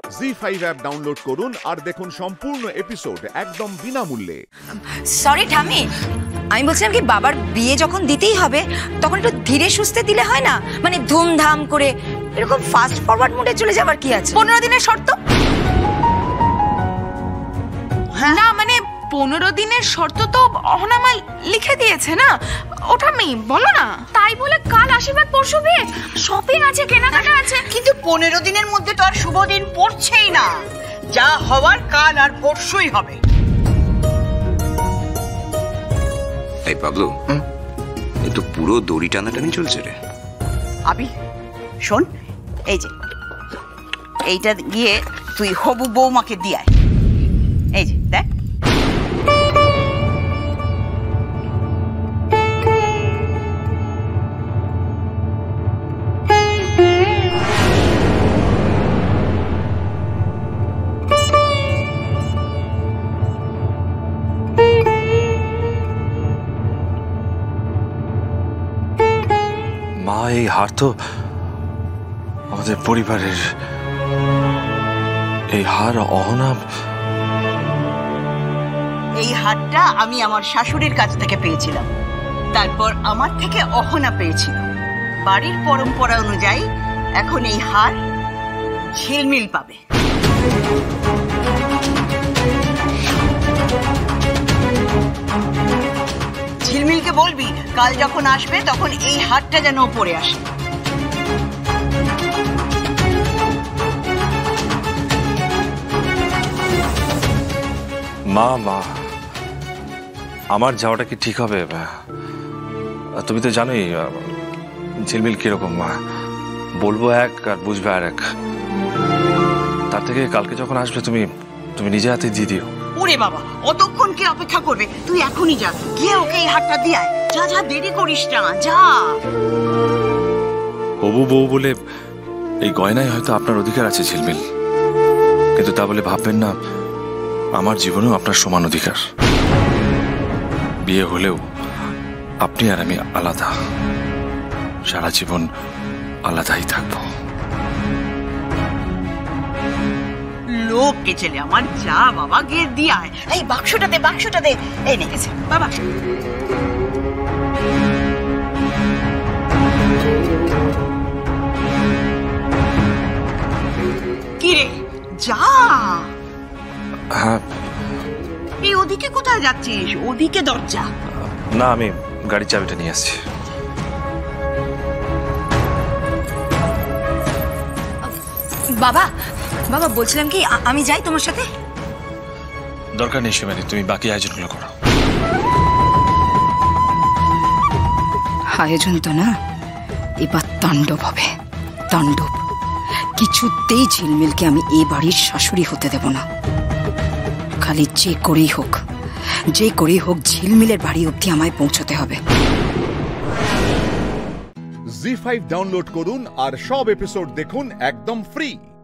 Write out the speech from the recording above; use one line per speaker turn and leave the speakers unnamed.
ZEE5 app download করুন আর দেখুন সম্পূর্ণ এপিসোড একদম বিনামূল্যে।
সরি ঠামি, আমি বলছিলাম কি বাবার বিয়ে যখন দিতেই হবে তখন একটু ধীরে সুস্থে দিলে হয় না? মানে ধুমধাম করে এরকম ফাস্ট ফরওয়ার্ড মোডে চলে যাবার কি আছে? 15 দিনের শর্ত।
না মানে 15 দিনের শর্ত তো অহনামা লিখে দিয়েছে না, ওটা আমি বলো না। তাই বলে কাল আশীর্বাদ পরশু বিয়ে, শপিং আছে, কেনাকাটা আছে।
কিন্তু 15 দিনের মধ্যে তো আর শুভ দিন পড়ছেই না, যা হওয়ার কাল আর পরশুই হবে।
এই পাগলু, এই তো পুরো দড়ি টানাটানি চলছে রে।
আবি শোন, এই যে এইটা গিয়ে তুই হবু বৌমাকে দিয়ে আয়। এই যে দেখ,
মা এই হার তো আমাদের পরিবারের, এই হার অহনা।
এই হারটা আমি আমার শাশুড়ির কাছ থেকে পেয়েছিলাম, তারপর আমার থেকে অহনা পেয়েছিল। বাড়ির পরম্পরা অনুযায়ী এখন এই হার ঝিলমিল পাবে। ঝিলমিলকে বলবি কাল যখন আসবে তখন এই হারটা যেন পরে আসে।
মা মা আমার যাওয়াটা কি ঠিক হবে? তুমি তো জানোই ঝিলমিল কিরকম। মা বলবো এক আর বুঝবে আর এক। তার থেকে কালকে যখন আসবে তুমি তুমি নিজে হাতে দিয়ে দিও।
ওরে বাবা, অতক্ষণ কি অপেক্ষা করবে? তুই এখনই যা, গিয়ে ওকে এই হারটা দিয়ে আয়। যা যা, দেরি করিস না, যা।
হবু বউ বলে এই গয়নায় হয়তো আপনার অধিকার আছে ঝিলমিল, কিন্তু তা বলে ভাববেন না আমার জীবনেও আপনার সমান অধিকার। বিয়ে হলেও আপনি আর আমি আলাদা, সারা জীবন আলাদাই থাকবো।
লোক কে ছেলে আমার, যা বাবা গিয়ে দিয়ে আয়। এই বাক্সটা দে, বাক্সটা দে। এই নে গেছে বাবা। কি রে, যা।
হ্যাঁ।
এই ওদিকে কোথায় যাচ্ছিস? ওদিকে দরজা।
না, আমি গাড়ির চাবিটা নিয়ে আসছি।
বাবা বাবা বলছিলাম কি আমি যাই তোমার সাথে?
দরকার নেই শিবানী, তুমি বাকি আয়োজনগুলো করো।
আয়োজন তো না, এবার তাণ্ডব হবে, তাণ্ডব। কিছুতেই ঝিলমিলকে আমি এই বাড়ির শাশুড়ি হতে দেব না। খালি যে করেই হোক ঝিলমিলের বাড়ি অবধি আমায় পৌঁছতে হবে।
জি5 ডাউনলোড করুন আর সব এপিসোড দেখুন একদম ফ্রি।